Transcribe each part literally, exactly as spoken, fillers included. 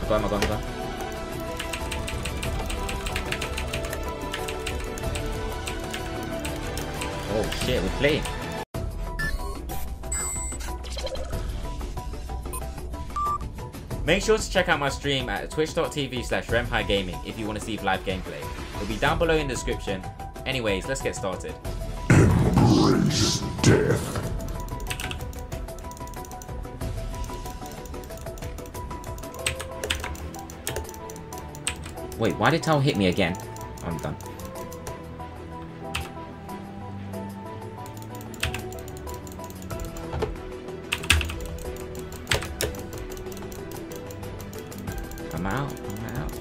I'm going, I'm going, I'm going. Oh shit, we're playing. Make sure to check out my stream at twitch.tv slash remhighgaming if you want to see live gameplay. It'll be down below in the description. Anyways, let's get started. Embrace death. Wait, why did Tal hit me again? I'm done. I'm out, I'm out.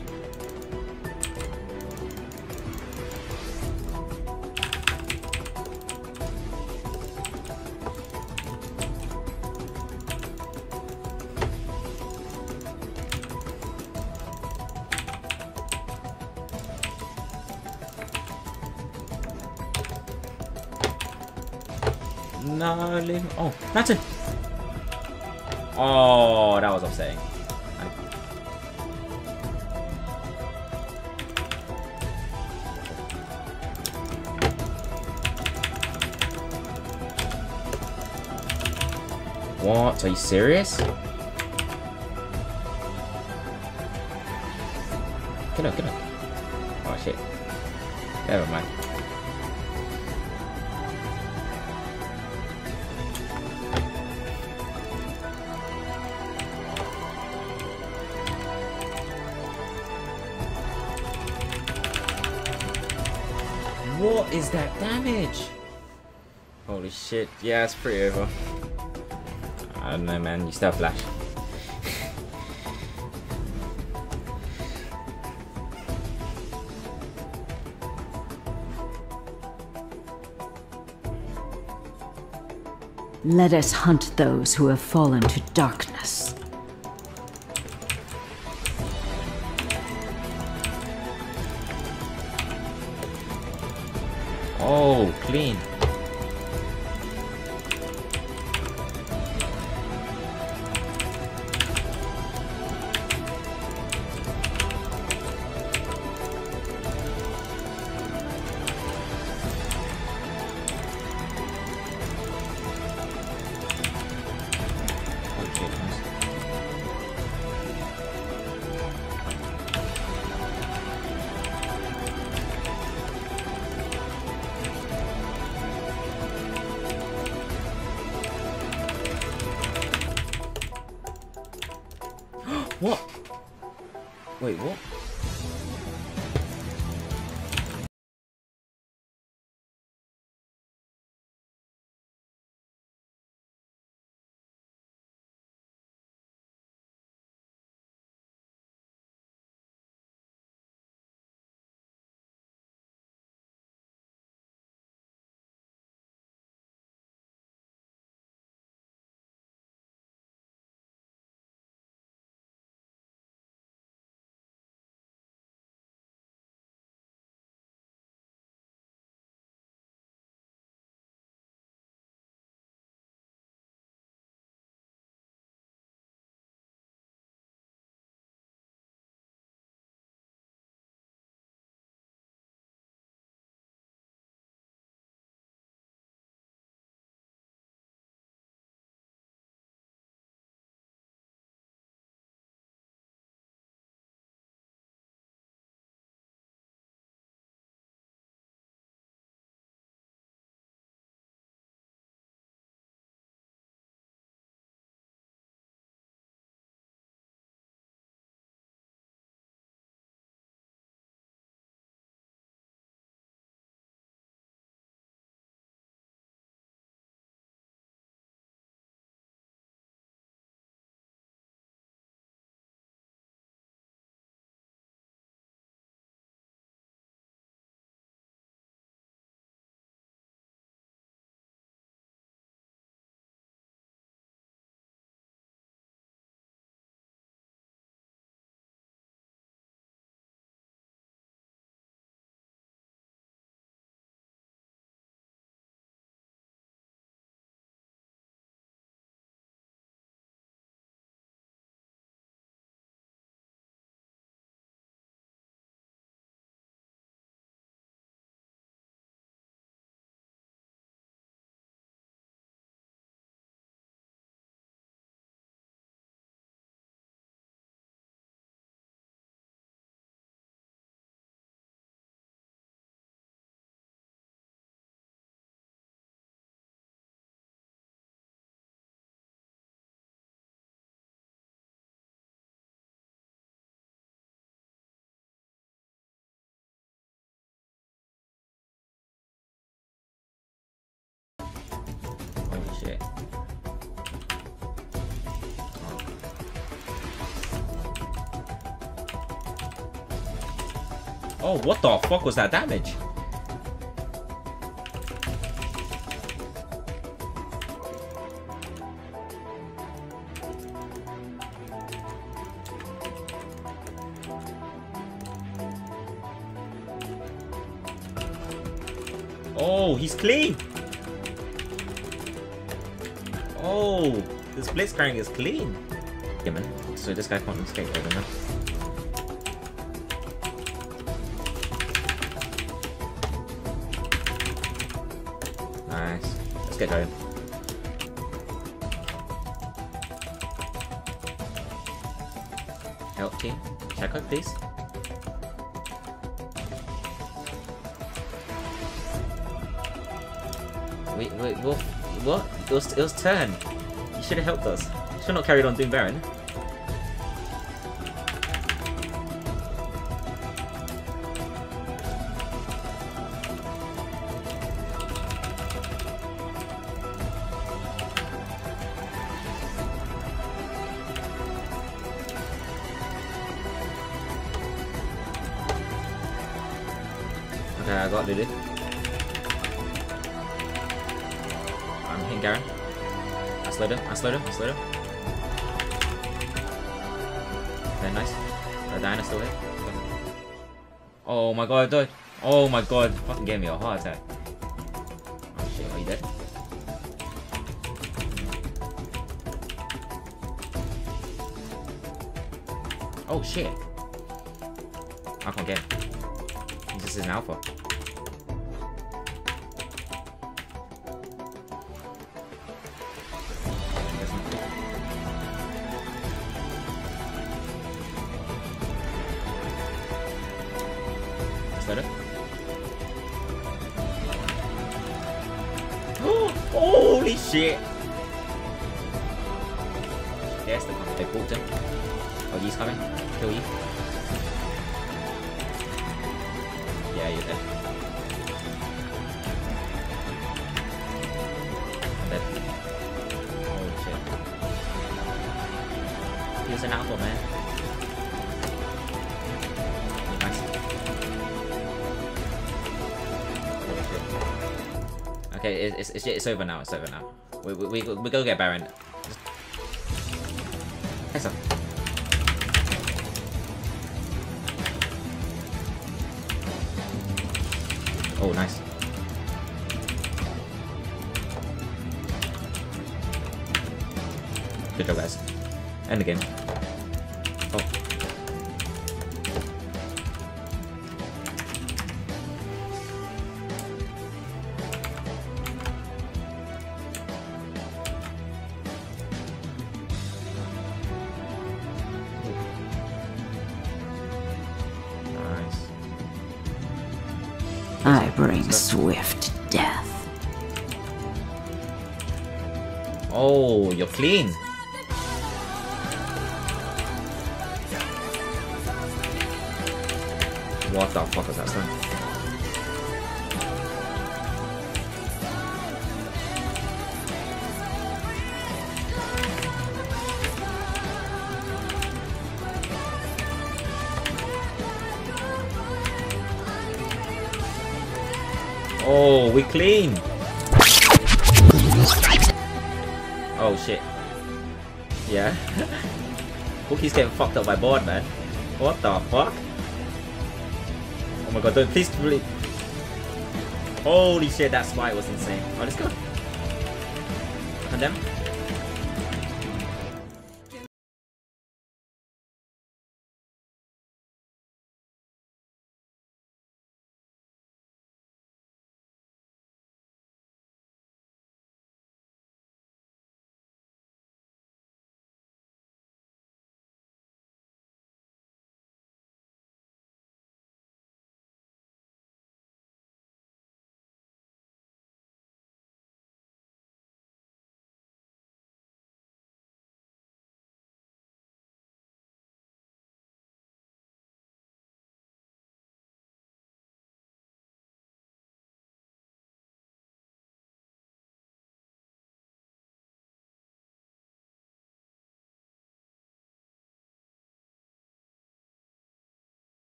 No, leave me. Oh, Nathan! Oh, that was upsetting. I... What? Are you serious? Get up, get up. Oh shit. Never mind. What is that damage? Holy shit. Yeah, it's pretty over. I don't know, man. You still have flash. Let us hunt those who have fallen to darkness. Oh, clean. What? Wait, what? Oh, what the fuck was that damage? Oh, he's clean. Oh, this Blitzcrank is clean. Yeah, man. So this guy can't escape over now. Nice. Let's get going. Help team. Check out, please. Wait, wait, what? What? It was, it was turn. You should have helped us. You should not carried on doing Baron. Okay, I got Lulu. I'm hitting Garen. I slowed him, I slowed him, I slowed him. Okay, nice. Uh, Diana's still here. Oh my god, dude. Oh my god. Fucking gave me a heart attack. Oh shit, are you dead? Oh shit. I can't get him. He's just an alpha. Better. Holy shit! Yes, they're coming. They pulled him. Oh, he's coming. Kill you. Yeah, you're dead. I'm dead. Holy shit. He was an alpha, man. Nice. Okay, it's, it's, it's over now, it's over now. We, we, we, we go get Baron. Nice. Oh, nice. Good job, guys. End the game. Oh. I bring swift death. Oh, you're clean. What the fuck was that stun? Oh, we clean. Oh shit. Yeah. Bookie's getting fucked up by board, man. What the fuck? Oh my god, don't please really. Holy shit, that smite was insane. Oh, let's go. Condemn.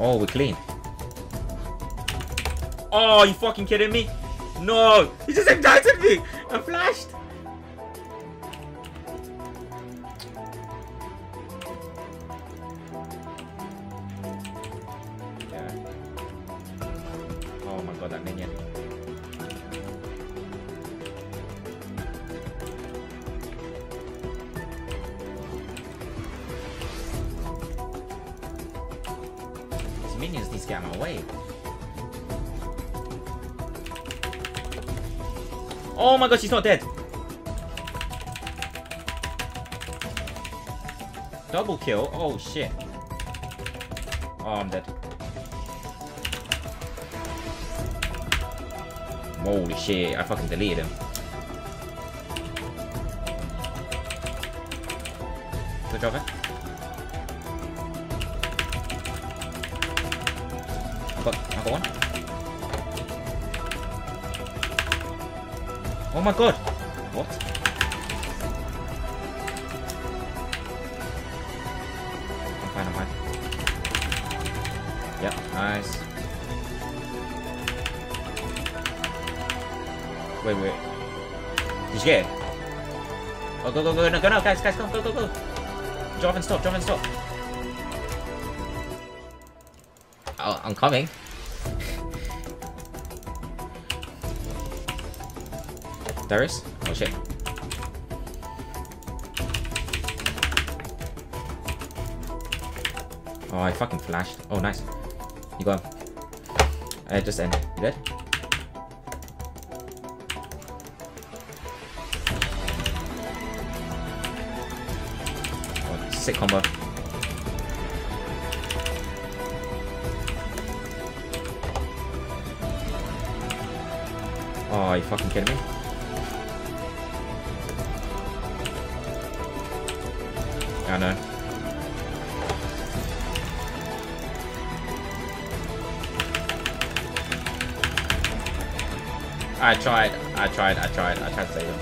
Oh, we're clean. Oh, you fucking kidding me? No! He just impacted me! I flashed! Yeah. Oh my god, that minion. These minions need to get out of my way. Oh my god, she's not dead. Double kill. Oh shit. Oh, I'm dead. Holy shit, I fucking deleted him. Good job, eh? I got, I got one. Oh my god! What? I'm fine, I'm fine. Yep, nice. Wait, wait. Did you get it? Oh, go, go, go, no, go, no, guys, guys, go, go, go, go. Drop and stop, drop and stop. Oh, I'm coming. There is? Oh shit. Oh, I fucking flashed. Oh, nice. You got him. Uh, just end. You dead? Oh, sick combo. Oh, are you fucking kidding me? I know. I tried, I tried, I tried, I tried to save him.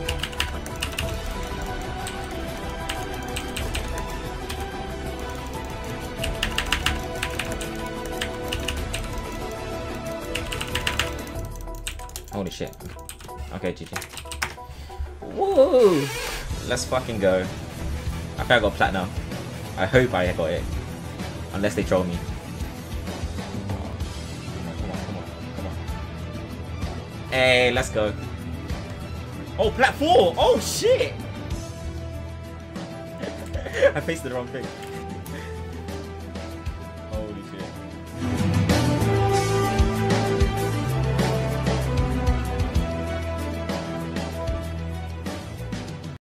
Holy shit. Okay, G G. Whoa! Let's fucking go. I think I got platinum. I hope I got it. Unless they troll me. Come on, come on, come on, come on. Hey, let's go. Oh, plat four! Oh shit! I faced the wrong thing.